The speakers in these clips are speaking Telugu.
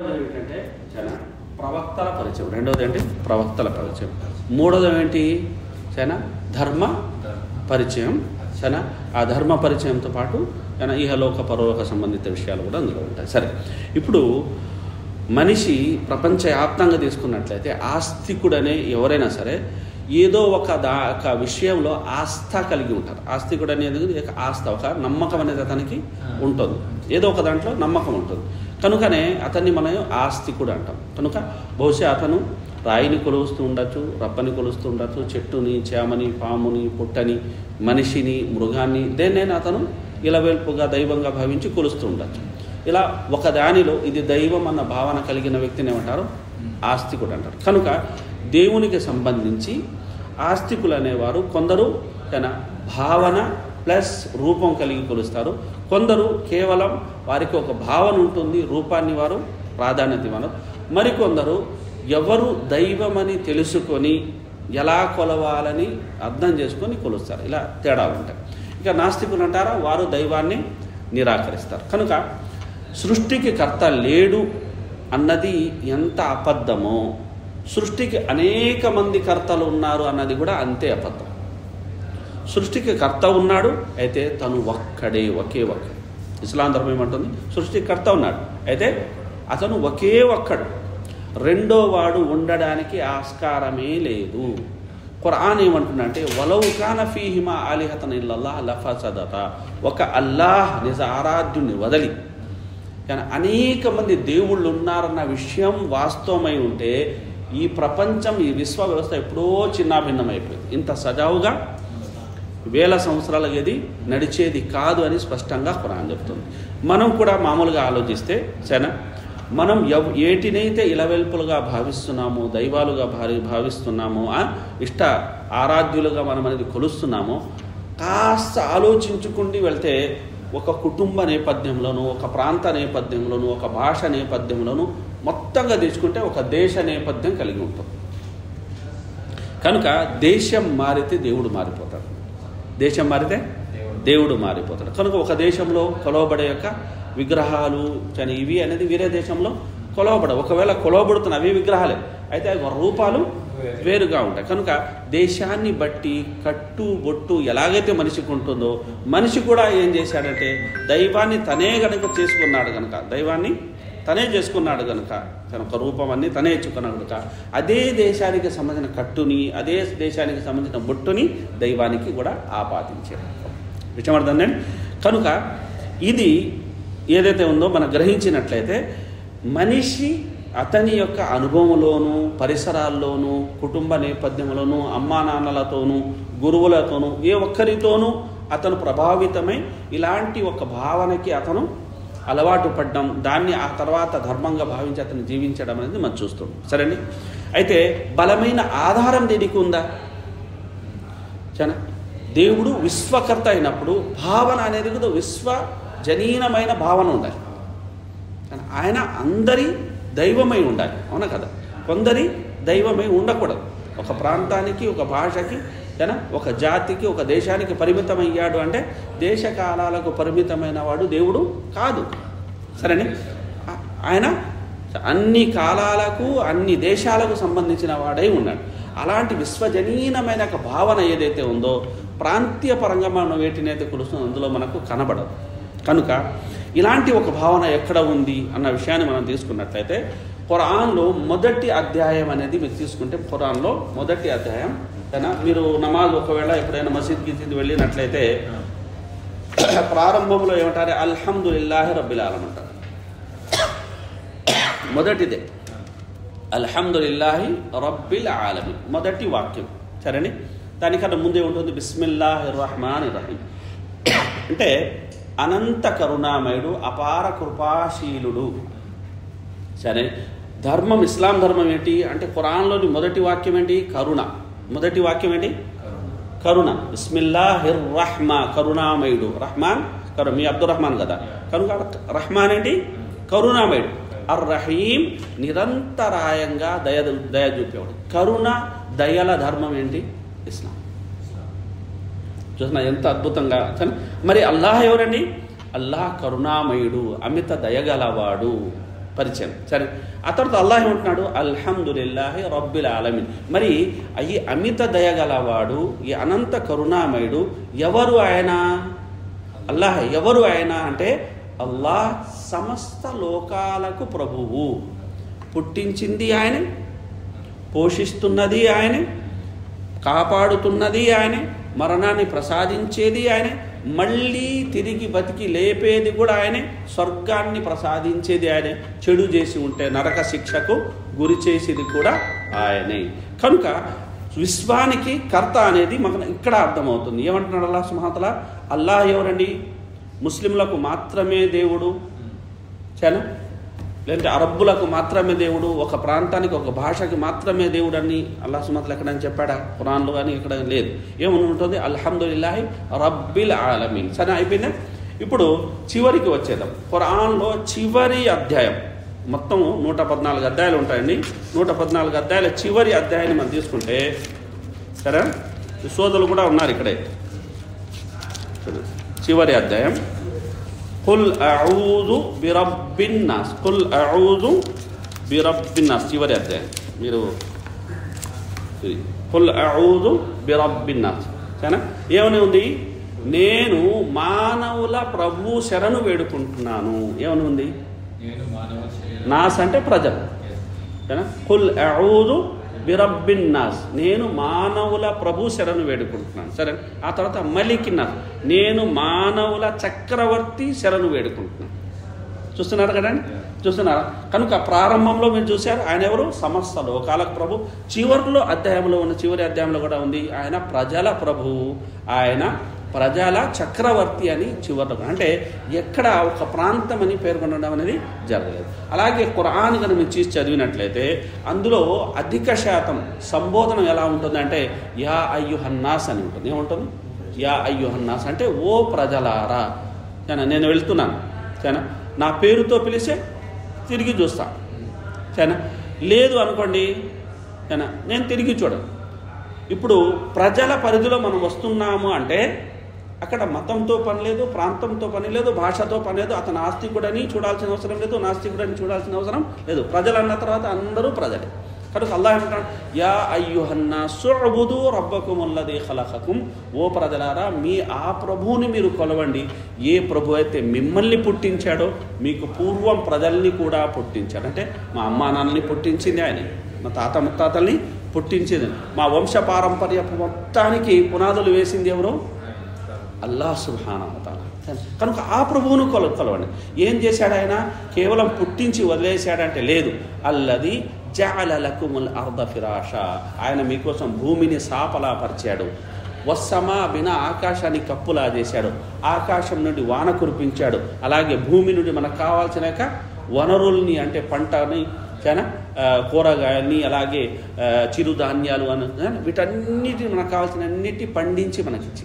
ఏంటంటే చాలా ప్రవక్తల పరిచయం. రెండవది ఏంటి? ప్రవక్తల పరిచయం. మూడవది ఏంటి? చాలా ధర్మ పరిచయం. చాలా ఆ ధర్మ పరిచయంతో పాటు చాలా ఇహలోక పరలోక సంబంధిత విషయాలు కూడా అందులో ఉంటాయి. సరే, ఇప్పుడు మనిషి ప్రపంచవ్యాప్తంగా తీసుకున్నట్లయితే ఆస్తికుడనే ఎవరైనా సరే ఏదో ఒక విషయంలో ఆస్థ కలిగి ఉంటారు. ఆస్తికుడు అనేది ఆస్థ, ఒక నమ్మకం అనేది అతనికి ఉంటుంది. ఏదో ఒక దాంట్లో నమ్మకం ఉంటుంది. కనుకనే అతన్ని మనం ఆస్తికుడు అంటాం. కనుక బహుశా అతను రాయిని కొలుస్తూ ఉండొచ్చు, రప్పని కొలుస్తూ ఉండొచ్చు, చెట్టుని, చేమని, పాముని, పుట్టని, మనిషిని, మృగాన్ని, దేన్నైనా అతను ఇలవేల్పుగా దైవంగా భావించి కొలుస్తూ ఉండొచ్చు. ఇలా ఒక దానిలో ఇది దైవం అన్న భావన కలిగిన వ్యక్తిని ఏమంటారు? ఆస్తికుడు అంటారు. కనుక దేవునికి సంబంధించి ఆస్తికులు అనేవారు కొందరు తన భావన ప్లస్ రూపం కలిగి కొలుస్తారు. కొందరు కేవలం వారికి ఒక భావన ఉంటుంది, రూపాన్ని వారు ప్రాధాన్యత ఇవ్వరు. మరికొందరు ఎవరు దైవమని తెలుసుకొని ఎలా కొలవాలని అర్థం చేసుకొని కొలుస్తారు. ఇలా తేడాలు ఉంటాయి. ఇక నాస్తికులు అంటారా, వారు దైవాన్ని నిరాకరిస్తారు. కనుక సృష్టికి కర్త లేడు అన్నది ఎంత అబద్ధమో, సృష్టికి అనేక మంది కర్తలు ఉన్నారు అన్నది కూడా అంతే అబద్ధం. సృష్టికి కర్త ఉన్నాడు, అయితే తను ఒక్కడే, ఒకే ఒక్కడు. ఇస్లాం ధర్మం ఏమంటుంది? సృష్టికి కర్త ఉన్నాడు, అయితే అతను ఒకే ఒక్కడు, రెండో వాడు ఉండడానికి ఆస్కారమే లేదు. ఖురాన్ ఏమంటున్నా అంటే వలౌ కాన ఫీహిమా ఆలిహతన్ ఇల్లల్లాహ్ లఫసదత, ఒక అల్లాహ్ నిజ ఆరాధ్యుని వదలి కానీ అనేక మంది దేవుళ్ళు ఉన్నారన్న విషయం వాస్తవమై ఉంటే ఈ ప్రపంచం, ఈ విశ్వ వ్యవస్థ ఎప్పుడో చిన్నాభిన్నమైపోయింది. ఇంత సజావుగా వేల సంవత్సరాలకు ఇది నడిచేది కాదు అని స్పష్టంగా ఖురాన్ చెప్తుంది. మనం కూడా మామూలుగా ఆలోచిస్తే సరేనా, మనం ఏటినైతే ఇలవెల్పులుగా భావిస్తున్నామో, దైవాలుగా భావిస్తున్నామో, ఇష్ట ఆరాధ్యులుగా మనం అనేది కొలుస్తున్నామో, కాస్త ఆలోచించుకుంటూ వెళ్తే ఒక కుటుంబ నేపథ్యంలోనూ, ఒక ప్రాంత నేపథ్యంలోనూ, ఒక భాష నేపథ్యంలోనూ మొత్తంగా తీసుకుంటే ఒక దేశ నేపథ్యం కలిగి ఉంటుంది. కనుక దేశం మారితే దేవుడు మారిపోతాడు, దేశం మారితే దేవుడు మారిపోతాడు. కనుక ఒక దేశంలో కొలవబడే యొక్క విగ్రహాలు కానీ ఇవి అనేది వేరే దేశంలో కొలవబడవు. ఒకవేళ కొలవబడుతున్న అవి విగ్రహాలే, అయితే అవి రూపాలు వేరుగా ఉంటాయి. కనుక దేశాన్ని బట్టి కట్టు బొట్టు ఎలాగైతే మనిషికి ఉంటుందో, మనిషి కూడా ఏం చేశాడంటే దైవాన్ని తనే గనుక చేసుకున్నాడు కనుక, దైవాన్ని తనే చేసుకున్నాడు కనుక, తన రూపం అన్ని తనే ఇచ్చుకున్నాడు కనుక, అదే దేశానికి సంబంధించిన కట్టుని, అదే దేశానికి సంబంధించిన బొట్టుని దైవానికి కూడా ఆపాదించాడు. విషయం అర్థండి. కనుక ఇది ఏదైతే ఉందో మనం గ్రహించినట్లయితే మనిషి అతని యొక్క అనుభవంలోనూ, పరిసరాల్లోనూ, కుటుంబ నేపథ్యంలోనూ, అమ్మా నాన్నలతోనూ, గురువులతోనూ, ఏ ఒక్కరితోనూ అతను ప్రభావితమై ఇలాంటి ఒక భావనకి అతను అలవాటు పడ్డం, దాన్ని ఆ తర్వాత ధర్మంగా భావించి అతను జీవించడం అనేది మనం చూస్తున్నాం. సరేండి. అయితే బలమైన ఆధారం దేనికి ఉందా? చాలా దేవుడు విశ్వకర్త అయినప్పుడు భావన అనేది కూడా విశ్వజనీనమైన భావన ఉండాలి. కానీ ఆయన అందరి దైవమై ఉండాలి, అవునా కదా? కొందరి దైవమై ఉండకూడదు. ఒక ప్రాంతానికి, ఒక భాషకి, ఒక జాతికి, ఒక దేశానికి పరిమితమయ్యాడు అంటే దేశకాలాలకు పరిమితమైన వాడు దేవుడు కాదు. సరేనే, ఆయన అన్ని కాలాలకు, అన్ని దేశాలకు సంబంధించిన వాడై ఉన్నాడు. అలాంటి విశ్వజనీనమైన ఒక భావన ఏదైతే ఉందో, ప్రాంతీయ పరంగా మనం వేటినైతే కొలుస్తుందో అందులో మనకు కనబడదు. కనుక ఇలాంటి ఒక భావన ఎక్కడ ఉంది అన్న విషయాన్ని మనం తీసుకున్నట్లయితే ఖురాన్లో మొదటి అధ్యాయం అనేది మీరు తీసుకుంటే, ఖురాన్లో మొదటి అధ్యాయం మీరు నమాజ్ ఒకవేళ ఎప్పుడైనా మసీద్కి వెళ్ళినట్లయితే ప్రారంభంలో ఏమంటారు? అల్హమ్దులిల్లాహి రబ్బిల్ ఆలమీన్ అంటారు. మొదటిదే అల్హమ్దులిల్లాహి రబ్బిల్ ఆలమీన్, మొదటి వాక్యం. సరేని, దానికన్నా ముందే ఉంటుంది బిస్మిల్లాహిర్ రహ్మానిర్ రహీం. అంటే అనంత కరుణామయుడు, అపార కృపాశీలుడు. సరే, ధర్మం, ఇస్లాం ధర్మం ఏంటి అంటే ఖురాన్లోని మొదటి వాక్యం ఏంటి? కరుణ. మొదటి వాక్యం ఏంటి? కరుణ. బిస్మిల్లాహిర్ రహ్మా, కరుణామయుడు. రహ్మాన్ కరుణ, మీ అబ్దుల్ రహ్మాన్ కదా, కనుక రహ్మాన్ ఏంటి? కరుణామయుడు. అర్ రహీం, నిరంతరాయంగా దయ చూపేవాడు. కరుణ, దయల ధర్మం ఏంటి? ఇస్లాం. చూసిన ఎంత అద్భుతంగా. మరి అల్లాహ్ ఎవరండి? అల్లాహ్ కరుణామయుడు, అమిత దయగలవాడు. పరిచయం. సరే, ఆ తర్వాత అల్లాహ్ ఏమంటున్నాడు? అల్హమ్దులిల్లాహి రబ్బిల్ ఆలమీన్. మరి ఈ అమిత దయగలవాడు, ఈ అనంత కరుణామయుడు ఎవరు ఆయన? అల్లాహ్ ఎవరు ఆయన అంటే అల్లాహ్ సమస్త లోకాలకు ప్రభువు. పుట్టించింది ఆయనే, పోషిస్తున్నది ఆయనే, కాపాడుతున్నది ఆయనే, మరణాన్ని ప్రసాదించేది ఆయనే, మళ్ళీ తిరిగి బతికి లేపేది కూడా ఆయనే, స్వర్గాన్ని ప్రసాదించేది ఆయనే, చెడు చేసి ఉంటే నరక శిక్షకు గురి చేసేది కూడా ఆయనే. కనుక విశ్వానికి కర్త అనేది మనకు ఇక్కడ అర్థమవుతుంది. ఏమంటున్నాడు అల్లాహ్ సుబ్హానహు వ తఆలా? అల్లాహ్ ఎవరండి? ముస్లింలకు మాత్రమే దేవుడు, సరేనా? లేదంటే అరబ్బులకు మాత్రమే దేవుడు, ఒక ప్రాంతానికి ఒక భాషకి మాత్రమే దేవుడు అని అల్లాహ్ సుబ్హానహు వ తఆలా ఎక్కడైనా చెప్పాడా? ఖురాన్లో కానీ ఎక్కడ లేదు. ఏమని ఉంటుంది? అల్హమ్దులిల్లాహి రబ్బిల్ ఆలమీన్. సరే, అయిపోయిందా? ఇప్పుడు చివరికి వచ్చేద్దాం. ఖురాన్లో చివరి అధ్యాయం, మొత్తం 114 అధ్యాయాలు ఉంటాయండి. 114 అధ్యాయాల చివరి అధ్యాయాన్ని మనం తీసుకుంటే, సరే, సోదరులు కూడా ఉన్నారు ఇక్కడే. చివరి అధ్యాయం కుల్ అఊదు బిరబ్బిన్నాస్. కుల్ అఊదు బిరబ్బిన్నాస్ చివరి అధ్యాయం. మీరు కుల్ అఊదు బిరబ్బిన్నాస్, సరేనా? ఏమని ఉంది? నేను మానవుల ప్రభు శరణు వేడుకుంటున్నాను. ఏమని ఉంది? నాస్ అంటే ప్రజలు, సరేనా? కుల్ అఊదు బిరబ్బిన్నాస్, నేను మానవుల ప్రభు శరణు వేడుకుంటున్నాను. సరే, ఆ తర్వాత మలికిన్నాస్, నేను మానవుల చక్రవర్తి శరణు వేడుకుంటున్నాను. చూస్తున్నారు కదండి? చూస్తున్నారా? కనుక ప్రారంభంలో మీరు చూశారు ఆయన ఎవరు? సమస్త లోకాలకు ప్రభు. చివరిలో అధ్యాయంలో ఉన్న చివరి అధ్యాయంలో కూడా ఉంది ఆయన ప్రజల ప్రభువు, ఆయన ప్రజల చక్రవర్తి అని చివరిలో. అంటే ఎక్కడ ఒక ప్రాంతం అని పేర్కొనడం అనేది జరగలేదు. అలాగే ఖురాన్ కనుక మీరు చూసి చదివినట్లయితే అందులో అధిక శాతం సంబోధన ఎలా ఉంటుందంటే యా అయ్యుహన్నాస్ అని ఉంటుంది. ఏముంటుంది? యా అయ్యుహన్నాస్ అంటే ఓ ప్రజలారా. నేను వెళ్తున్నాను, సరేనా, నా పేరుతో పిలిస్తే తిరిగి చూస్తా, సరేనా? లేదు అనుకోండి, సరేనా, నేను తిరిగి చూడను. ఇప్పుడు ప్రజల పరిధిలో మనం వస్తున్నాము అంటే అక్కడ మతంతో పని లేదు, ప్రాంతంతో పని లేదు, భాషతో పని లేదు, అతను ఆస్తికుడని చూడాల్సిన అవసరం లేదు, నాస్తికుడని చూడాల్సిన అవసరం లేదు. ప్రజలు అన్న తర్వాత అందరూ ప్రజలే. కనుక అల్లాహ్ ఏమంటాడు? యా అయ్యుహన్నాసు ఉబుదు రబ్బకుముల్లదీ ఖలఖకుం, ఓ ప్రజలారా మీ ఆ ప్రభువుని మీరు కొలవండి. ఏ ప్రభు అయితే మిమ్మల్ని పుట్టించాడో మీకు పూర్వం ప్రజల్ని కూడా పుట్టించాడు. అంటే మా అమ్మా నాన్నని పుట్టించింది ఆయనే, మా తాత ముత్తాతల్ని పుట్టించింది, మా వంశ పారంపర్య మొత్తానికి పునాదులు వేసింది ఎవరు? అల్లాహ్ సుబ్హానహు వ తఆలా. కనుక ఆ ప్రభువును కొలవండి. ఏం చేశాడు ఆయన? కేవలం పుట్టించి వదిలేశాడంటే లేదు. అల్లది జఅల లకుముల్ అర్ద ఫిరాషా, ఆయన మీకోసం భూమిని సాపలా పరిచాడు. వస్సమా బినా, ఆకాశాన్ని కప్పులా చేశాడు, ఆకాశం నుండి వాన కురిపించాడు. అలాగే భూమి నుండి మనకు కావాల్సిన వనరుల్ని అంటే పంటని, కూరగాయల్ని, అలాగే చిరుధాన్యాలు అని వీటన్నిటిని మనకు కావాల్సిన అన్నిటి పండించి మనకిచ్చి,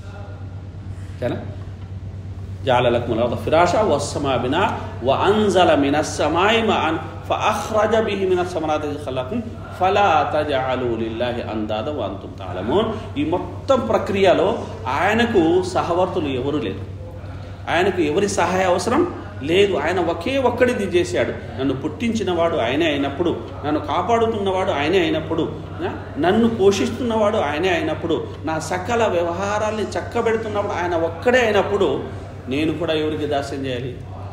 జఅల లకుముల్ అర్ద ఫిరాషా వస్సమా బినా వఅన్జల మినస్ సమాయి మాఅన్ ఫఅఖ్రజ బిహి మినస్ సమరాతి రిజ్ఖలకుం ఫలా తజఅలు లిల్లాహి అందాద వఅంతుం తఅలమూన్. ఈ మొత్తం ప్రక్రియలో ఆయనకు సహవర్తులు ఎవరు లేరు, ఆయనకు ఎవరి సహాయ అవసరం లేదు. ఆయన ఒకే ఒక్కడిది చేశాడు. నన్ను పుట్టించినవాడు ఆయనే అయినప్పుడు, నన్ను కాపాడుతున్నవాడు ఆయనే అయినప్పుడు, నన్ను పోషిస్తున్నవాడు ఆయనే అయినప్పుడు, నా సకల వ్యవహారాల్ని చక్కబెడుతున్నప్పుడు ఆయన ఒక్కడే అయినప్పుడు నేను కూడా ఎవరికి దాస్యం చేయాలి?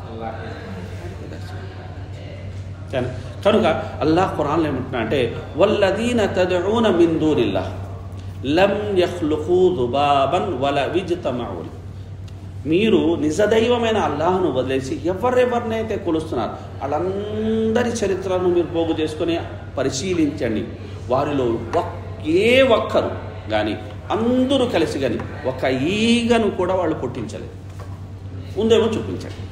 కనుక అల్లాహ్ ఖురాన్లో ఏమంటున్నా అంటే వల్లదీన తదఊన మిన్ దూనిల్లాహ్ లం యఖ్లుఖూ దుబాబన్ వలా విజ్తమఊ. మీరు నిజదైవమైన అల్లాహ్ను వదిలేసి ఎవరెవరినైతే కొలుస్తున్నారు వాళ్ళందరి చరిత్రను మీరు పోగు చేసుకొని పరిశీలించండి. వారిలో ఏ ఒక్కరు కానీ అందరూ కలిసి కానీ ఒక ఈగను కూడా వాళ్ళు పుట్టించలేదు. ఉందేమో చూపించండి,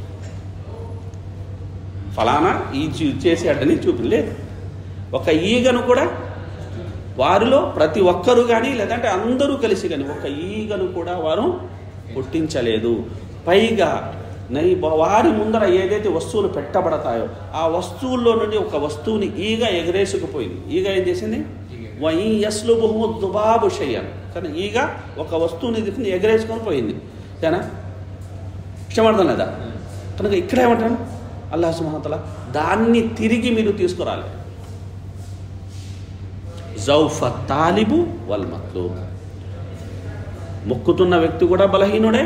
ఫలానా ఈ చేసేటని చూపించలేదు. ఒక ఈగను కూడా వారిలో ప్రతి ఒక్కరు కానీ లేదంటే అందరూ కలిసి కానీ ఒక ఈగను కూడా వారు పుట్టించలేదు. పైగా వారి ముందర ఏదైతే వస్తువులు పెట్టబడతాయో ఆ వస్తువుల్లో నుండి ఒక వస్తువుని ఈగ ఎగరేసుకుపోయింది. ఈగ ఏం చేసింది? యస్లుబుహు దుబాబు షయ్యన్, కానీ ఈగ ఒక వస్తువుని ఎగరేసుకొని పోయింది. సరేనా? ఇష్టమర్థం లేదా? కనుక ఇక్కడ ఏమంటాను? అల్లాహ్ సుబ్హానహు వ తఆలా దాన్ని తిరిగి మీరు తీసుకురాలి. జౌఫ తాలిబు వల్ మత్లూబ్, మొక్కుతున్న వ్యక్తి కూడా బలహీనుడే,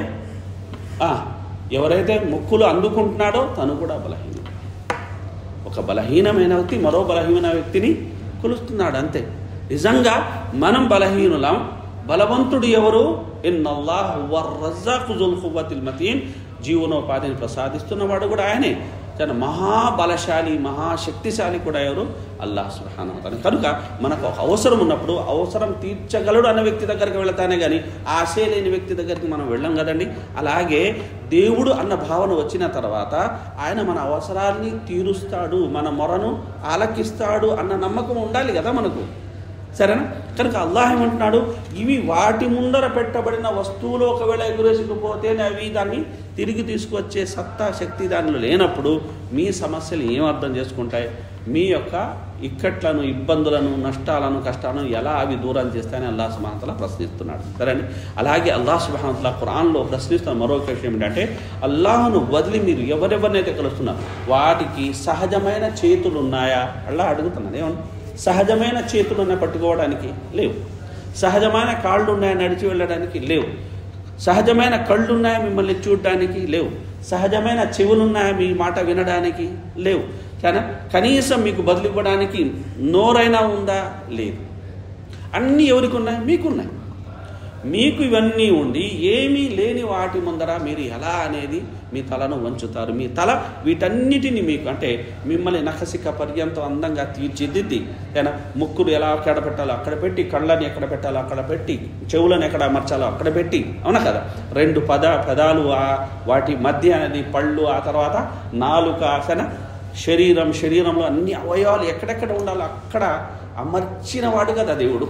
ఎవరైతే మొక్కులు అందుకుంటున్నాడో తను కూడా బలహీనుడు. ఒక బలహీనమైన వ్యక్తి మరో బలహీన వ్యక్తిని కొలుస్తున్నాడు అంతే. నిజంగా మనం బలహీనులం, బలవంతుడు ఎవరు? ఇన్నల్లాహ్ హువర్ రజ్జాఖు జుల్ ఖువ్వతిల్ మతీన్, జీవనోపాధిని ప్రసాదిస్తున్నవాడు కూడా ఆయనే. తన మహాబలశాలి మహాశక్తిశాలి కూడా ఎవరు? అల్లాహ్ సుబ్హానహు వ తఆలా. కనుక మనకు ఒక అవసరం ఉన్నప్పుడు అవసరం తీర్చగలడు అన్న వ్యక్తి దగ్గరికి వెళతానే కానీ ఆశ లేని వ్యక్తి దగ్గరికి మనం వెళ్ళాం కదండి. అలాగే దేవుడు అన్న భావన వచ్చిన తర్వాత ఆయన మన అవసరాన్ని తీరుస్తాడు, మన మొరను ఆలకిస్తాడు అన్న నమ్మకం ఉండాలి కదా మనకు, సరేనా? కనుక అల్లాహ్ ఏమంటున్నాడు, ఇవి వాటి ముందర పెట్టబడిన వస్తువులు ఒకవేళ ఎగురేసుకుపోతేనే అవి దాన్ని తిరిగి తీసుకువచ్చే సత్తా శక్తి దానిలో లేనప్పుడు మీ సమస్యలు ఏం అర్థం చేసుకుంటాయి? మీ యొక్క ఇక్కట్లను, ఇబ్బందులను, నష్టాలను, కష్టాలను ఎలా అవి దూరం చేస్తాయని అల్లాహ్ సుబ్హానహు వ తఆలా ప్రశ్నిస్తున్నాడు, సరేనా? అలాగే అల్లాహ్ సుబ్హానహు వ తఆలా ఖురాన్లో ప్రశ్నిస్తున్న మరొక విషయం ఏంటంటే, అల్లాహ్ను వదిలి మీరు ఎవరెవరినైతే కలుస్తున్నారు వాటికి సహజమైన చేతులు ఉన్నాయా? అల్లాహ్ అడుగుతున్నాడు. ఏమన్నా సహజమైన చేతులున్న పట్టుకోవడానికి లేవు, సహజమైన కాళ్ళు ఉన్నాయా నడిచి వెళ్ళడానికి లేవు, సహజమైన కళ్ళు ఉన్నాయా మిమ్మల్ని చూడడానికి లేవు, సహజమైన చెవులున్నాయా మీ మాట వినడానికి లేవు, కానీ కనీసం మీకు బదులు ఇవ్వడానికి నోరైనా ఉందా? లేదు. అన్నీ ఎవరికి ఉన్నాయి? మీకున్నాయి. మీకు ఇవన్నీ ఉండి ఏమీ లేని వాటి ముందర మీరు ఎలా అనేది మీ తలను వంచుతారు? మీ తల వీటన్నిటిని మీకు అంటే మిమ్మల్ని నఖసిక పర్యంతం అందంగా తీర్చిదిద్ది, ముక్కులు ఎలా ఎక్కడ పెట్టాలో అక్కడ పెట్టి, కళ్ళని ఎక్కడ పెట్టాలో అక్కడ పెట్టి, చెవులను ఎక్కడ అమర్చాలో అక్కడ పెట్టి, అవునా కదా? 2 పెదాలు, వాటి మధ్య అనేది పళ్ళు, ఆ తర్వాత నాలుక, శరీరంలో అన్ని అవయవాలు ఎక్కడెక్కడ ఉండాలో అక్కడ అమర్చినవాడు కదా దేవుడు,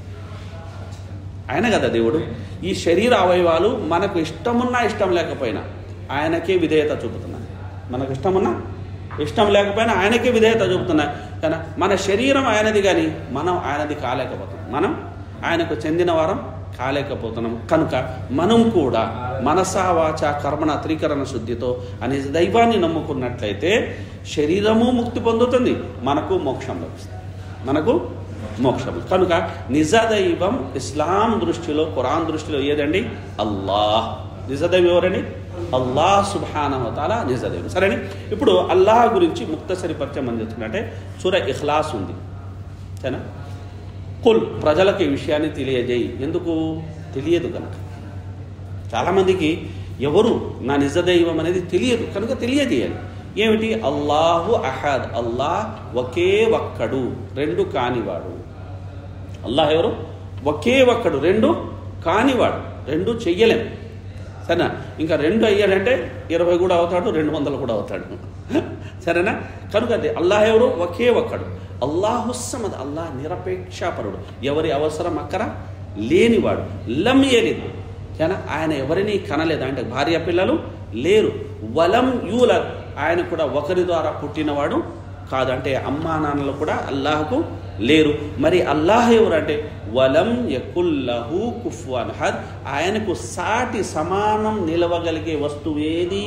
ఆయన కదా దేవుడు. ఈ శరీర అవయవాలు మనకు ఇష్టమున్నా ఇష్టం లేకపోయినా ఆయనకే విధేయత చూపుతున్నాయి, మనకు ఇష్టమున్నా ఇష్టం లేకపోయినా ఆయనకే విధేయత చూపుతున్నాయి. కానీ మన శరీరం ఆయనది కానీ మనం ఆయనది కాలేకపోతున్నాం, మనం ఆయనకు చెందిన వారం కాలేకపోతున్నాం. కనుక మనం కూడా మనసా వాచ కర్మణ త్రికరణ శుద్ధితో అనే దైవాన్ని నమ్ముకున్నట్లయితే శరీరము ముక్తి పొందుతుంది, మనకు మోక్షం లభిస్తుంది, మనకు మోక్షం. కనుక నిజదైవం ఇస్లాం దృష్టిలో, ఖురాన్ దృష్టిలో ఏదండి? అల్లాహ్. నిజదైవం ఎవరండి? అల్లాహ్ సుబ్హానహు వ తఆలా నిజదైవం, సరేని? ఇప్పుడు అల్లాహ్ గురించి ముక్తసరి పరిచయం అందించుకుంటే సూరా ఇఖ్లాస్ ఉంది, సరేనా? కుల్, ప్రజలకు ఈ విషయాన్ని తెలియజేయి. ఎందుకు తెలియదు కనుక. చాలామందికి ఎవరు నా నిజదైవం అనేది తెలియదు కనుక తెలియజేయాలి. ఏమిటి? అల్లాహు అహద్, అల్లాహ్ ఒకే ఒక్కడు, రెండు కానివాడు. అల్లాహ్ ఎవరు? ఒకే ఒక్కడు, రెండు కానివాడు, రెండు చెయ్యలేం, సరేనా? ఇంకా 2 అయ్యాడంటే 20 కూడా అవుతాడు, 200 కూడా అవుతాడు, సరేనా? కనుక అది అల్లాహ్ ఎవరు? ఒకే ఒక్కడు. అల్లాహు సమద్, అల్లాహ్ నిరపేక్షపరుడు, ఎవరి అవసరం అక్కర లేనివాడు. లం యలిద్, ఆయన ఎవరిని కనలేదు, అంటే భార్య పిల్లలు లేరు. వలం యూలద్, ఆయన కూడా ఒకరి ద్వారా పుట్టినవాడు కాదు, అంటే అమ్మా నాన్నలు కూడా అల్లాహకు లేరు. మరి అల్లాహ్ ఎవరు అంటే వలం యకుల్లహు కుఫువన్ అహద్, ఆయనకు సాటి సమానం నిలవగలిగే వస్తువు ఏది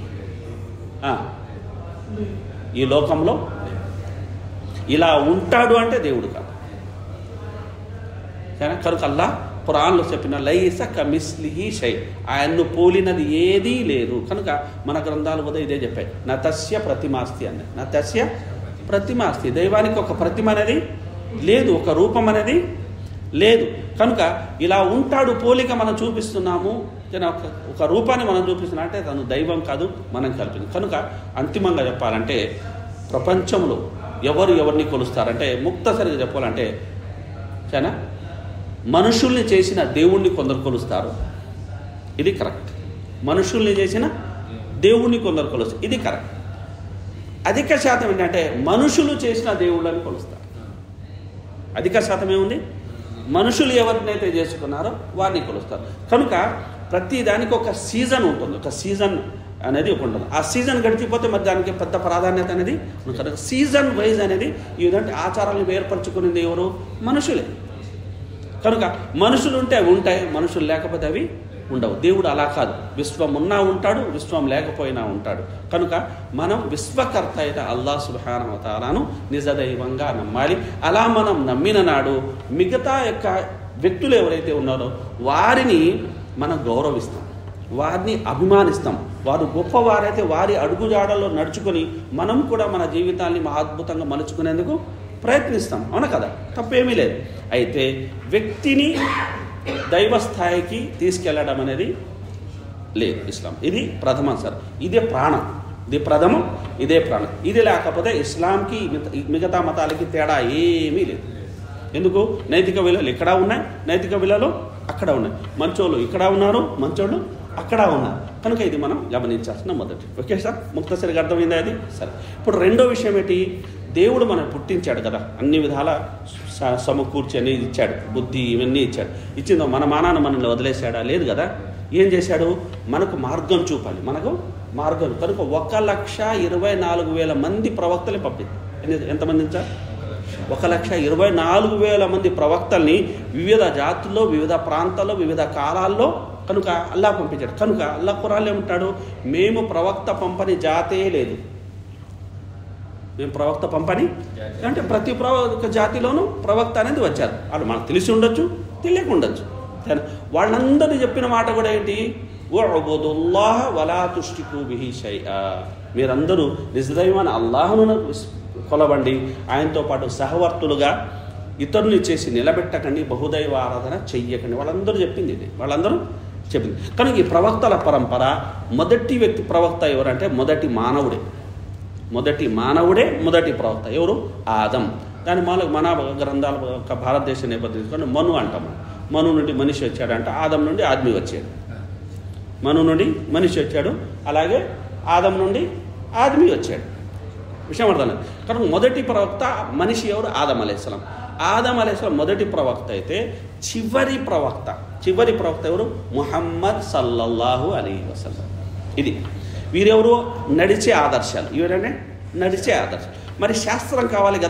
ఈ లోకంలో ఇలా ఉంటాడు అంటే దేవుడు కాదు. కనుక అల్లాహ్ ఖురాన్లో చెప్పిన లైస కమిస్లిహి షై, ఆయన్ను పోలినది ఏదీ లేదు. కనుక మన గ్రంథాలు కూడా ఇదే చెప్పాయి, నతస్య ప్రతిమాస్తి అన్న, నతస్య ప్రతిమాస్తి, దైవానికి ఒక ప్రతిమ అనేది లేదు, ఒక రూపం అనేది లేదు. కనుక ఇలా ఉంటాడు, పోలిక మనం చూపిస్తున్నాము, ఒక రూపాన్ని మనం చూపిస్తున్నాం అంటే తను దైవం కాదు, మనం కల్పింది. కనుక అంతిమంగా చెప్పాలంటే ప్రపంచంలో ఎవరు ఎవరిని కొలుస్తారంటే ముక్తసరిగా చెప్పాలంటే చాలా మనుషుల్ని చేసిన దేవుణ్ణి కొందరు కొలుస్తారు, ఇది కరెక్ట్. మనుషుల్ని చేసిన దేవుణ్ణి కొందరు కొలుస్తారు, ఇది కరెక్ట్. అధిక శాతం ఏంటంటే మనుషులు చేసిన దేవుళ్ళని కొలుస్తారు. అధిక శాతం ఏముంది? మనుషులు ఎవరినైతే చేసుకున్నారో వారిని కొలుస్తారు. కనుక ప్రతి దానికి ఒక సీజన్ ఉంటుంది, ఒక సీజన్ అనేది ఒక ఉంటుంది. ఆ సీజన్ గడిచిపోతే మరి దానికి పెద్ద ప్రాధాన్యత అనేది ఉంటుంది. సీజన్ వైజ్ అనేది ఈ విధంగా ఆచారాలను ఏర్పరచుకునేది ఎవరు? మనుషులే. కనుక మనుషులు ఉంటే అవి ఉంటాయి, మనుషులు లేకపోతే అవి ఉండవు. దేవుడు అలా కాదు, విశ్వం ఉన్నా ఉంటాడు, విశ్వం లేకపోయినా ఉంటాడు. కనుక మనం విశ్వకర్త అయిన అల్లాహ్ సుబ్హానహు వ తఆలాను నిజదైవంగా నమ్మాలి. అలా మనం నమ్మిన నాడు మిగతా యొక్క వ్యక్తులు ఎవరైతే ఉన్నారో వారిని మనం గౌరవిస్తాం, వారిని అభిమానిస్తాం. వారు గొప్పవారైతే వారి అడుగుజాడల్లో నడుచుకొని మనం కూడా మన జీవితాన్ని అద్భుతంగా మలుచుకునేందుకు ప్రయత్నిస్తాం. అవునా కదా? తప్పేమీ లేదు. అయితే వ్యక్తిని దైవ స్థాయికి తీసుకెళ్లడం అనేది లేదు ఇస్లాం. ఇది ప్రథమ సార్, ఇదే ప్రాణం, ఇది ప్రథమం, ఇదే ప్రాణం. ఇది లేకపోతే ఇస్లాంకి మిగతా మతాలకి తేడా ఏమీ లేదు. ఎందుకు? నైతిక విలువలు ఇక్కడ ఉన్నాయి, నైతిక విలువలు అక్కడ ఉన్నాయి. మంచోళ్ళు ఇక్కడ ఉన్నారు, మంచోళ్ళు అక్కడ ఉన్నారు. కనుక ఇది మనం గమనించాల్సిన మొదటి. ఓకే సార్, ముక్తసరిగా అర్థమైందా అది? సరే, ఇప్పుడు రెండో విషయం ఏంటి? దేవుడు మనం పుట్టించాడు కదా, అన్ని విధాల సమకూర్చి అనేది ఇచ్చాడు, బుద్ధి ఇవన్నీ ఇచ్చాడు. ఇచ్చిందో మన మానాన్ని మనల్ని వదిలేశాడా? లేదు కదా. ఏం చేశాడు? మనకు మార్గం చూపాలి, మనకు మార్గం. కనుక 1,24,000 మంది ప్రవక్తల్ని పంపింది. ఎంతమంది సార్? 1,24,000 మంది ప్రవక్తల్ని వివిధ జాతుల్లో, వివిధ ప్రాంతాల్లో, వివిధ కాలాల్లో కనుక అల్లాహ్ పంపించాడు. కనుక అల్లాహ్ ఖురాన్లో ఏమంటాడు? మేము ప్రవక్త పంపని జాతే లేదు. మేము ప్రవక్త పంపని అంటే ప్రతి జాతిలోనూ ప్రవక్త అనేది వచ్చారు. వాళ్ళు మనకు తెలిసి ఉండొచ్చు, తెలియక ఉండొచ్చు. వాళ్ళందరూ చెప్పిన మాట కూడా ఏంటి? ఉఅబుదుల్లాహ వలా తుష్రికు బిహి షైఆ. మీరందరూ నిజదైవమైన అల్లాహ్ను కొలవండి, ఆయనతో పాటు సహవర్తులుగా ఇతరుల్ని చేసి నిలబెట్టకండి, బహుదైవ ఆరాధన చెయ్యకండి. వాళ్ళందరూ చెప్పింది ఇది, వాళ్ళందరూ చెప్పింది. కనుక ఈ ప్రవక్తల పరంపర మొదటి వ్యక్తి ప్రవక్త ఎవరంటే మొదటి మానవుడే మొదటి ప్రవక్త. ఎవరు? ఆదం. దాని మన గ్రంథాల యొక్క భారతదేశ నేపథ్యం తీసుకొని మను అంటాము. మను నుండి మనిషి వచ్చాడంటే ఆదం నుండి ఆద్మి వచ్చాడు, మను నుండి మనిషి వచ్చాడు, అలాగే ఆదం నుండి ఆద్మి వచ్చాడు. విషయం అర్థం. కనుక మొదటి ప్రవక్త మనిషి ఎవరు? ఆదం అలైహిస్సలాం. ఆదం అలైహిస్సలాం మొదటి ప్రవక్త అయితే చివరి ప్రవక్త ఎవరు? ముహమ్మద్ సల్లల్లాహు అలైహి వసల్లం. ఇది వీరెవరు? నడిచే ఆదర్శాలు. ఇవరంటే నడిచే ఆదర్శాలు. మరి శాస్త్రం కావాలి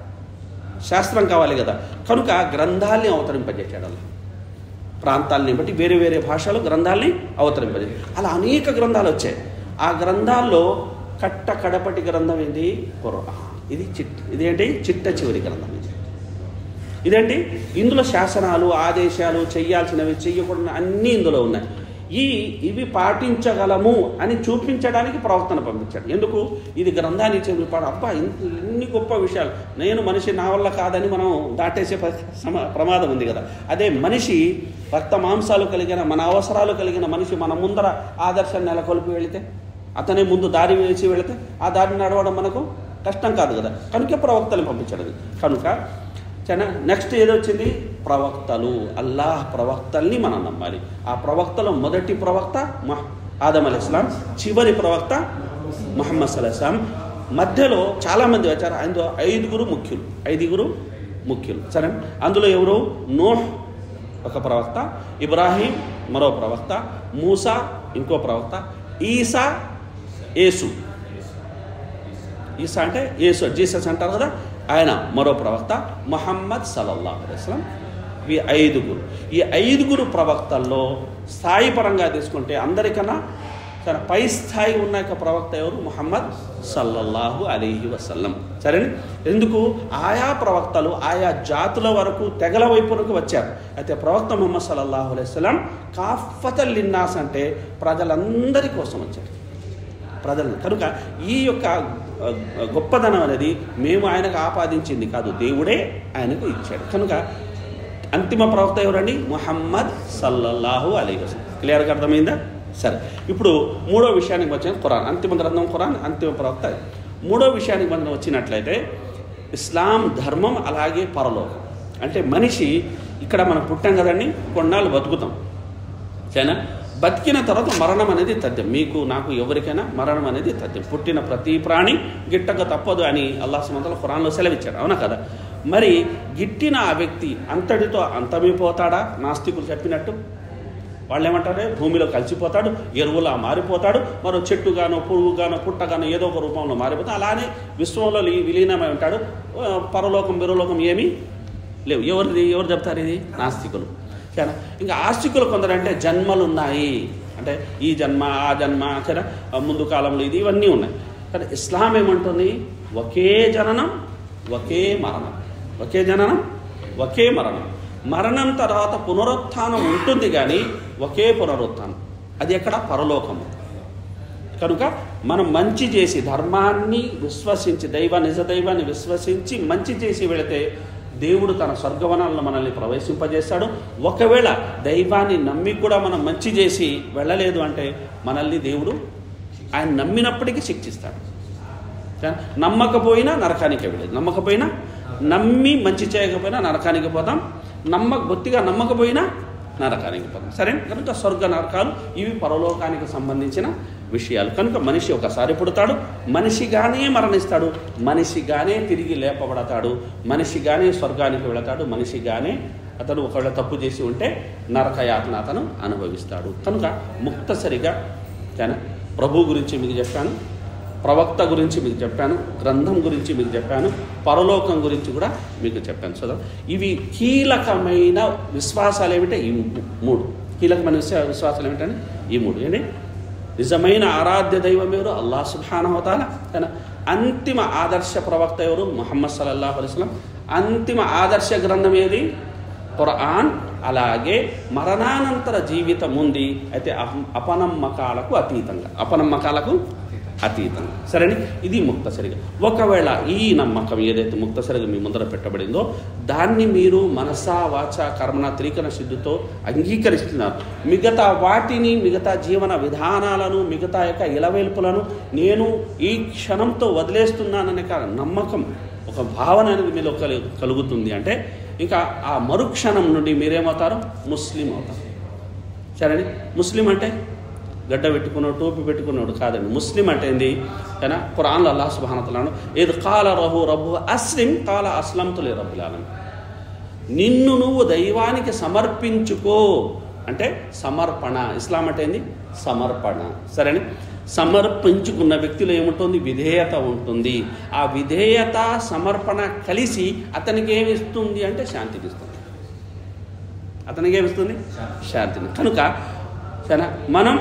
కదా. కనుక గ్రంథాల్ని అవతరింపజేశాడు అలా. ప్రాంతాలని బట్టి వేరే వేరే భాషలో గ్రంథాల్ని అవతరింపజేశాడు. అలా అనేక గ్రంథాలు వచ్చాయి. ఆ గ్రంథాల్లో కడపటి గ్రంథం ఏంటి? ఖురాన్. ఇదేంటి? చిట్ట చివరి గ్రంథం. ఇదేంటి? ఇందులో శాసనాలు, ఆదేశాలు, చెయ్యాల్సినవి, చెయ్యకూడని అన్నీ ఇందులో ఉన్నాయి. ఇవి పాటించగలము అని చూపించడానికి ప్రవక్తను పంపించాడు. ఎందుకు? ఇది గ్రంథాన్ని చెప్పాడు. అబ్బా, ఇన్ని గొప్ప విషయాలు, నేను మనిషి నా వల్ల కాదని మనం దాటేసే ప్రమాదం ఉంది కదా. అదే మనిషి రక్త మాంసాలు కలిగిన, మన అవసరాలు కలిగిన మనిషి మన ముందర ఆదర్శాన్ని నెలకొల్పి వెళితే, అతనే ముందు దారి వేసి వెళితే ఆ దారిని నడవడం మనకు కష్టం కాదు కదా. కనుక ప్రవక్తలను పంపించాడు. కనుక నెక్స్ట్ ఏదొచ్చింది? ప్రవక్తలు. అల్లాహ్ ప్రవక్తల్ని మనం నమ్మాలి. ఆ ప్రవక్తలో మొదటి ప్రవక్త ఆదం అలైహిస్సలాం, చివరి ప్రవక్త ముహమ్మద్ సల్లల్లాహు అలైహి వసల్లం. మధ్యలో చాలామంది వచ్చారు. అందులో 5 ముఖ్యులు. సరే, అందులో ఎవరు? నూహ్ ఒక ప్రవక్త, ఇబ్రాహీం మరో ప్రవక్త, మూసా ఇంకో ప్రవక్త, ఈసా అంటే యేసు, జీసస్ అంటారు కదా, ఆయన మరో ప్రవక్త, ముహమ్మద్ సల్లల్లాహు అలైహి వసల్లం. ఈ 5 ప్రవక్తల్లో స్థాయి పరంగా తీసుకుంటే అందరికన్నా పై స్థాయి ఉన్న ప్రవక్త ఎవరు? ముహమ్మద్ సల్లల్లాహు అలైహి వసల్లం. సరేనా? ఎందుకు? ఆయా ప్రవక్తలు ఆయా జాతుల వరకు, తెగల వైపునకు వచ్చారు. అయితే ప్రవక్త ముహమ్మద్ సల్లల్లాహు అలైహి వసల్లం కాఫతల్ లిన్నాస్ అంటే ప్రజలందరి కోసం వచ్చారు, ప్రజలు. కనుక ఈ యొక్క గొప్పదనం అనేది మేము ఆయనకు ఆపాదించింది కాదు, దేవుడే ఆయనకు ఇచ్చాడు. కనుక అంతిమ ప్రవక్త ఎవరండి? ముహమ్మద్ సల్లల్లాహు అలైహి వసల్లం. క్లియర్గా అర్థమైందా? సరే, ఇప్పుడు మూడో విషయానికి వచ్చిన ఖురాన్. అంతిమ గ్రంథం ఖురాన్, అంతిమ ప్రవక్త. మూడో విషయానికి మనం వచ్చినట్లయితే ఇస్లాం ధర్మం, అలాగే పరలోకం. అంటే మనిషి ఇక్కడ మనం పుట్టాం కదండి, కొన్నాళ్ళు బతుకుతాం. సరేనా? బతికిన తర్వాత మరణం అనేది తథ్యం. మీకు నాకు ఎవరికైనా మరణం అనేది తథ్యం. పుట్టిన ప్రతి ప్రాణి గిట్టక తప్పదు అని అల్లాహ్ సుబ్హానహు వ తఆలా ఖురాన్లో సెలవిచ్చాడు. అవునా కదా? మరి గిట్టిన ఆ వ్యక్తి అంతటితో అంతమైపోతాడా? నాస్తికులు చెప్పినట్టు వాళ్ళు ఏమంటారు? భూమిలో కలిసిపోతాడు, ఎరువులా మారిపోతాడు, మరో చెట్టుగానో, పురుగుగానో, పుట్టగానో ఏదో ఒక రూపంలో మారిపోతాడు. అలానే విశ్వంలో విలీనమై ఉంటాడు. పరలోకం, బిరలోకం ఏమీ లేవు. ఎవరు చెప్తారు ఇది? నాస్తికులు. సరేనా. ఇంకా ఆస్తికులు కొందరంటే జన్మలు ఉన్నాయి అంటే ఈ జన్మ ఆ జన్మ సరే ముందు కాలంలో ఇది ఇవన్నీ ఉన్నాయి. కానీ ఇస్లాం ఏమంటుంది? ఒకే జననం ఒకే మరణం, ఒకే జననం ఒకే మరణం. మరణం తర్వాత పునరుత్థానం ఉంటుంది కానీ ఒకే పునరుత్థానం. అది ఎక్కడ? పరలోకము. కనుక మనం మంచి చేసి ధర్మాన్ని విశ్వసించి నిజ దైవాన్ని విశ్వసించి మంచి చేసి వెళితే దేవుడు తన స్వర్గవనాలను మనల్ని ప్రవేశింపజేస్తాడు. ఒకవేళ దైవాన్ని నమ్మి కూడా మనం మంచి చేసి వెళ్ళలేదు అంటే మనల్ని దేవుడు ఆయన నమ్మినప్పటికీ శిక్షిస్తాడు. నమ్మకపోయినా నరకానికి వెళ్ళేది, నమ్మకపోయినా నమ్మి మంచి చేయకపోయినా నరకానికి పోతాం, బొత్తిగా నమ్మకపోయినా నరకానికి పోతాం. సరే. కనుక స్వర్గ నరకాలు ఇవి పరలోకానికి సంబంధించిన విషయాలు. కనుక మనిషి ఒకసారి పుడతాడు, మనిషిగానే మరణిస్తాడు, మనిషిగానే తిరిగి లేపబడతాడు, మనిషిగానే స్వర్గానికి వెళతాడు, మనిషిగానే అతను ఒకవేళ తప్పు చేసి ఉంటే నరకయాతన అతను అనుభవిస్తాడు. కనుక ముక్తసరిగా ప్రభు గురించి మీకు చెప్పాను, ప్రవక్త గురించి మీకు చెప్పాను, గ్రంథం గురించి మీకు చెప్పాను, పరలోకం గురించి కూడా మీకు చెప్పాను. సో ఇవి కీలకమైన విశ్వాసాలు ఏమిటంటే ఈ మూడు కీలకమైన విశ్వాసాలు ఏమిటంటే ఈ మూడు. ఏంటి? నిజమైన ఆరాధ్య దైవం ఎవరు? అల్లాహ్ సుబ్హానహు వ తఆలా. అంతిమ ఆదర్శ ప్రవక్త ఎవరు? ముహమ్మద్ సల్లల్లాహు అలైహి వసల్లం. అంతిమ ఆదర్శ గ్రంథం ఏది? ఖురాన్. అలాగే మరణానంతర జీవితం ఉంది, అయితే అపనమ్మకాలకు అతీతంగా. సరేని. ఇది ముక్తసరిగా. ఒకవేళ ఈ నమ్మకం ఏదైతే ముక్తసరిగా మీ ముందర పెట్టబడిందో దాన్ని మీరు మనసా వాచ కర్మణ త్రికరణ సిద్ధితో అంగీకరిస్తున్నారు. మిగతా వాటిని, మిగతా జీవన విధానాలను, మిగతా యొక్క ఇలవేల్పులను నేను ఈ క్షణంతో వదిలేస్తున్నాననే నమ్మకం, ఒక భావన అనేది మీలో కలుగుతుంది అంటే ఇంకా ఆ మరుక్షణం నుండి మీరేమవుతారు? ముస్లిం అవుతారు. సరేని. ముస్లిం అంటే గడ్డ పెట్టుకున్నాడు, టోపీ పెట్టుకున్నాడు కాదండి. ముస్లిం అంటే ఏంది? కానీ ఖురాన్లో అల్లాహ్ సుబ్హానహు వ తఆలా ఇద్ ఖాల రబ్బు అస్లిం ఖాల అస్లమ్తు లిరబ్బిల్ ఆలమీన్. నిన్ను నువ్వు దైవానికి సమర్పించుకో అంటే సమర్పణ. ఇస్లాం అంటే ఏంది? సమర్పణ. సరేని. సమర్పించుకున్న వ్యక్తిలో ఏముంటుంది? విధేయత ఉంటుంది. ఆ విధేయత సమర్పణ కలిసి అతనికి ఏమిస్తుంది అంటే శాంతినిస్తుంది. అతనికి ఏమిస్తుంది? శాంతిని. కనుక మనం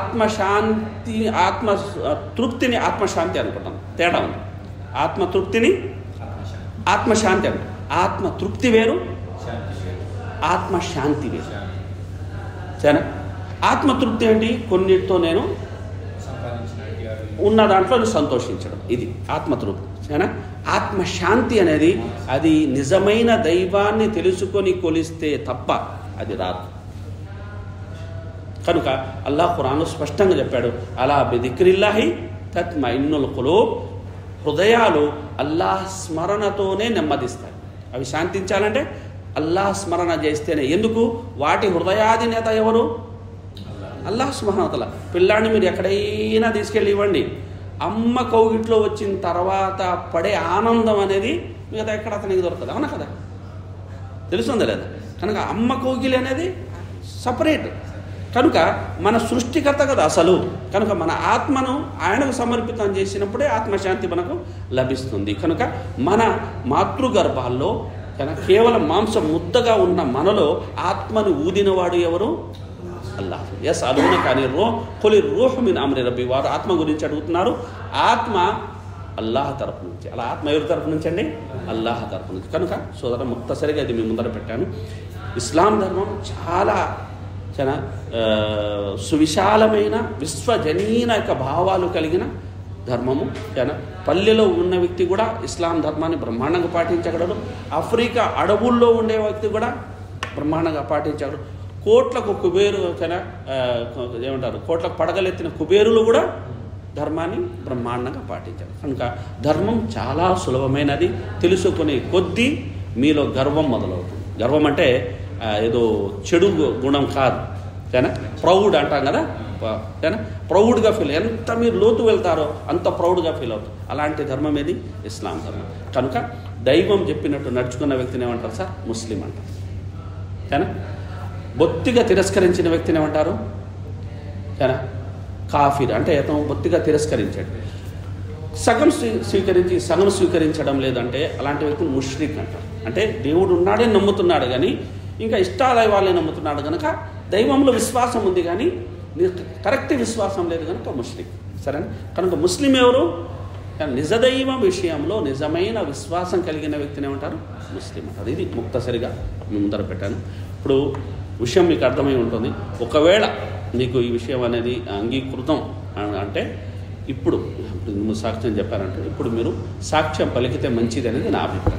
ఆత్మతృప్తిని ఆత్మశాంతి అనుకుంటాం. తేడా ఉంది. ఆత్మతృప్తిని ఆత్మశాంతి అంటాం. ఆత్మతృప్తి వేరు, ఆత్మశాంతి వేరు. సరేనా. ఆత్మతృప్తి ఏంటి? కొన్నిటితో నేను ఉన్న దాంట్లో సంతోషించడం, ఇది ఆత్మతృప్తి. సరేనా. ఆత్మశాంతి అనేది అది నిజమైన దైవాన్ని తెలుసుకొని కొలిస్తే తప్ప అది రాదు. కనుక అల్లాహ్ ఖురాన్లో స్పష్టంగా చెప్పాడు, అలా బిదిక్రిల్లాహి తత్మయిన్నుల్ ఖులూబ్. హృదయాలు అల్లాహ్ స్మరణతోనే నెమ్మదిస్తాయి. అవి శాంతించాలంటే అల్లాహ్ స్మరణ చేస్తేనే. ఎందుకు? వాటి హృదయాధినేత ఎవరు? అల్లాహ్ సుబ్హానహు వ తఆలా. పిల్లాన్ని మీరు ఎక్కడైనా తీసుకెళ్ళి ఇవ్వండి, అమ్మ కౌగిట్లో వచ్చిన తర్వాత పడే ఆనందం అనేది మిగతా ఎక్కడ అతనికి దొరకదు. అవునా కదా? తెలుస్తుందా లేదా? కనుక అమ్మ కౌగిలి అనేది సపరేట్. కనుక మన సృష్టికర్త కదా అసలు. కనుక మన ఆత్మను ఆయనకు సమర్పితం చేసినప్పుడే ఆత్మశాంతి మనకు లభిస్తుంది. కనుక మన మాతృగర్భాల్లో కేవలం మాంసం ముద్దగా ఉన్న మనలో ఆత్మను ఊదినవాడు ఎవరు? అల్లాహ్. ఎస్ అలున కానీ కొలి రూహ్ మిన్ అమ్రి రబ్బి. వారు ఆత్మ గురించి అడుగుతున్నారు. ఆత్మ అల్లాహ్ తరపు నుంచి. అలా ఆత్మ ఎవరి తరపు నుంచి అండి? అల్లాహ్ తరపు నుంచి. కనుక సోదర ముక్తసరిగా ఇది మీ ముందర పెట్టాను. ఇస్లాం ధర్మం చాలా సువిశాలమైన విశ్వజనీన యొక్క భావాలు కలిగిన ధర్మము. పల్లెలో ఉన్న వ్యక్తి కూడా ఇస్లాం ధర్మాన్ని బ్రహ్మాండంగా పాటించగలడు. ఆఫ్రికా అడవుల్లో ఉండే వ్యక్తి కూడా బ్రహ్మాండంగా పాటించగలడు. కోట్లకు కుబేరు ఏమంటారు, కోట్లకు పడగలెత్తిన కుబేరులు కూడా ధర్మాన్ని బ్రహ్మాండంగా పాటించారు. కనుక ధర్మం చాలా సులభమైనది. తెలుసుకునే కొద్దీ మీలో గర్వం మొదలవుతుంది. గర్వం అంటే ఏదో చెడు గుణం కాదు. ప్రౌడ్ అంటాం కదా. ప్రౌడ్గా ఫీల్, ఎంత మీరు లోతు వెళ్తారో అంత ప్రౌడ్గా ఫీల్ అవుతారు. అలాంటి ధర్మం ఏది? ఇస్లాం ధర్మం. కనుక దైవం చెప్పినట్టు నడుచుకున్న వ్యక్తిని ఏమంటారు సార్? ముస్లిం అంటారు. కానీ బొత్తిగా తిరస్కరించిన వ్యక్తిని ఏమంటారు? కానీ కాఫిర్. అంటే అతను బొత్తిగా తిరస్కరించాడు. సగం స్వీకరించడం లేదంటే అలాంటి వ్యక్తిని ముష్రిక్ అంటారు. అంటే దేవుడు ఉన్నాడని నమ్ముతున్నాడు కానీ ఇంకా ఇష్టాదైవాల్ని నమ్ముతున్నాడు కనుక దైవంలో విశ్వాసం ఉంది కానీ కరెక్ట్ విశ్వాసం లేదు కనుక ముస్లిం. సరేనా? కనుక ముస్లిం ఎవరు? నిజదైవ విషయంలో నిజమైన విశ్వాసం కలిగిన వ్యక్తిని ఏమంటారు? ముస్లిం అంటారు. ఇది ముక్తసరిగా ముందర పెట్టాను. ఇప్పుడు విషయం మీకు అర్థమై ఉంటుంది. ఒకవేళ మీకు ఈ విషయం అనేది అంగీకృతం అంటే ఇప్పుడు సాక్ష్యం చెప్పారంటే ఇప్పుడు మీరు సాక్ష్యం పలికితే మంచిది అనేది నా అభిప్రాయం.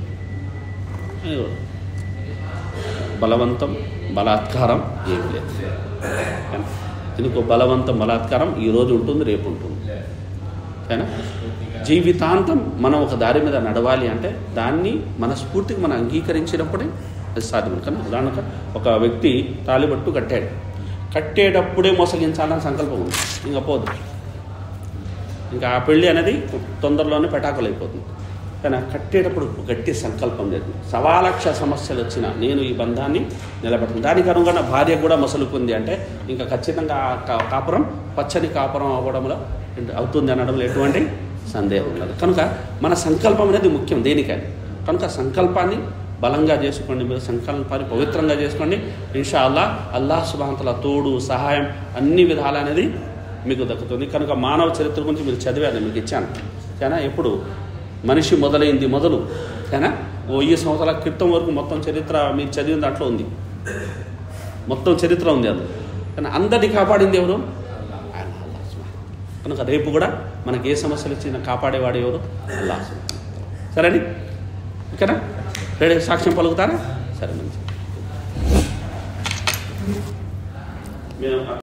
బలవంతం బలాత్కారం ఏమి లేదు. దీనికి బలవంతం బలాత్కారం ఈరోజు ఉంటుంది, రేపు ఉంటుంది. ఓకేనా? జీవితాంతం మనం ఒక దారి మీద నడవాలి అంటే దాన్ని మనస్ఫూర్తిగా మనం అంగీకరించినప్పుడే అది సాధ్యం. కానీ ఉదాహరణకు ఒక వ్యక్తి తాళిబట్టు కట్టేటప్పుడే మోసగించాలని సంకల్పం ఉంది, ఇంకా పోదు, ఇంకా ఆ పెళ్ళి అనేది తొందరలోనే పెటాకులు అయిపోతుంది. కానీ కట్టేటప్పుడు గట్టి సంకల్పం లేదు. 1,00,000 సమస్యలు వచ్చినా నేను ఈ బంధాన్ని నిలబెడతాను. దానికి అనుగుణ భార్య కూడా మసలుకుంది అంటే ఇంకా ఖచ్చితంగా కాపురం పచ్చని కాపురం అవ్వడంలో అవుతుంది అనడంలో ఎటువంటి సందేహం ఉండదు. కనుక మన సంకల్పం అనేది ముఖ్యం దేనికని. కనుక సంకల్పాన్ని బలంగా చేసుకోండి, మీరు సంకల్పాన్ని పవిత్రంగా చేసుకోండి. ఇన్షా అల్లాహ్ సుబ్హానహు వ తఆలా తోడు సహాయం అన్ని విధాలు అనేది మీకు దక్కుతుంది. కనుక మానవ చరిత్ర గురించి మీరు చదివాను, మీకు ఇచ్చాను. కానీ ఎప్పుడు మనిషి మొదలైంది మొదలు కానీ 1000 సంవత్సరాల క్రితం వరకు మొత్తం చరిత్ర మీరు చదివిన దాంట్లో ఉంది, మొత్తం చరిత్ర ఉంది అందులో. కానీ అందరినీ కాపాడింది ఎవరు? అల్లాహ్. కనుక రేపు కూడా మనకి ఏ సమస్యలు వచ్చినా కాపాడేవాడు ఎవరు? అల్లాహ్. సరేండి, ఓకేనా? రేపు సాక్ష్యం పలుకుతారా? సరే, మంచి.